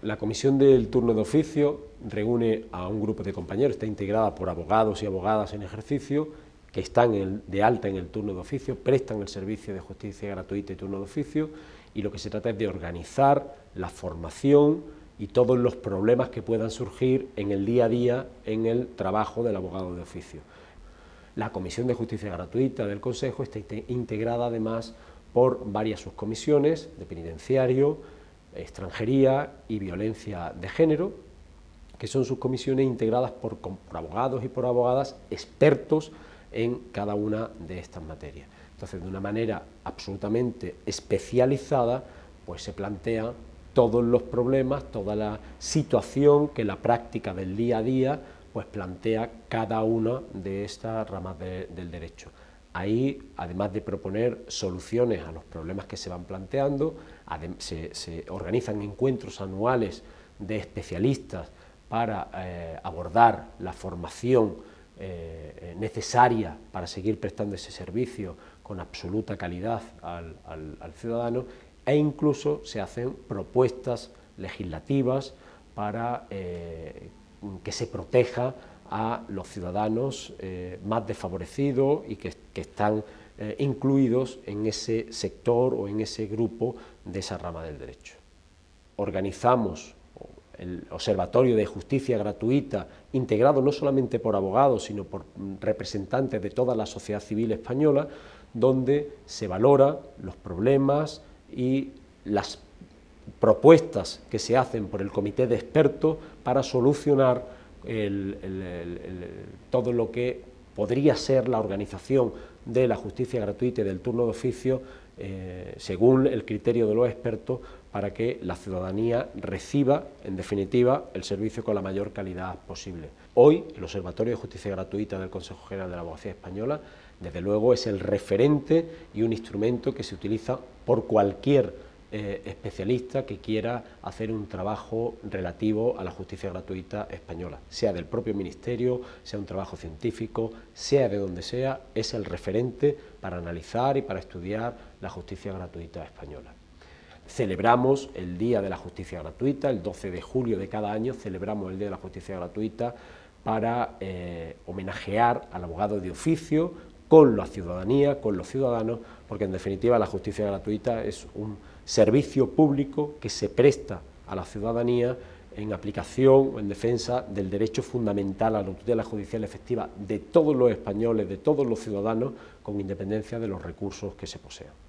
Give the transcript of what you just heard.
La comisión del turno de oficio reúne a un grupo de compañeros, está integrada por abogados y abogadas en ejercicio que están de alta en el turno de oficio, prestan el servicio de justicia gratuita y turno de oficio, y lo que se trata es de organizar la formación y todos los problemas que puedan surgir en el día a día en el trabajo del abogado de oficio. La Comisión de Justicia Gratuita del Consejo está integrada además por varias subcomisiones de penitenciario, extranjería y violencia de género, que son subcomisiones integradas por abogados y por abogadas expertos en cada una de estas materias. Entonces, de una manera absolutamente especializada, pues se plantean todos los problemas, toda la situación que la práctica del día a día pues plantea cada una de estas ramas del derecho. Ahí, además de proponer soluciones a los problemas que se van planteando, se organizan encuentros anuales de especialistas para abordar la formación necesaria para seguir prestando ese servicio con absoluta calidad al ciudadano, e incluso se hacen propuestas legislativas para que se proteja a los ciudadanos más desfavorecidos y que están incluidos en ese sector o en ese grupo de esa rama del derecho. Organizamos el Observatorio de Justicia Gratuita, integrado no solamente por abogados, sino por representantes de toda la sociedad civil española, donde se valora los problemas y las propuestas que se hacen por el comité de expertos para solucionar todo lo que podría ser la organización de la justicia gratuita y del turno de oficio según el criterio de los expertos, para que la ciudadanía reciba, en definitiva, el servicio con la mayor calidad posible. Hoy, el Observatorio de Justicia Gratuita del Consejo General de la Abogacía Española, desde luego, es el referente y un instrumento que se utiliza por cualquier especialista que quiera hacer un trabajo relativo a la justicia gratuita española, sea del propio Ministerio, sea un trabajo científico, sea de donde sea, es el referente para analizar y para estudiar la justicia gratuita española. Celebramos el Día de la Justicia Gratuita, el 12 de julio de cada año celebramos el Día de la Justicia Gratuita para homenajear al abogado de oficio con la ciudadanía, con los ciudadanos, porque en definitiva la justicia gratuita es un servicio público que se presta a la ciudadanía en aplicación o en defensa del derecho fundamental a la tutela judicial efectiva de todos los españoles, de todos los ciudadanos, con independencia de los recursos que se posean.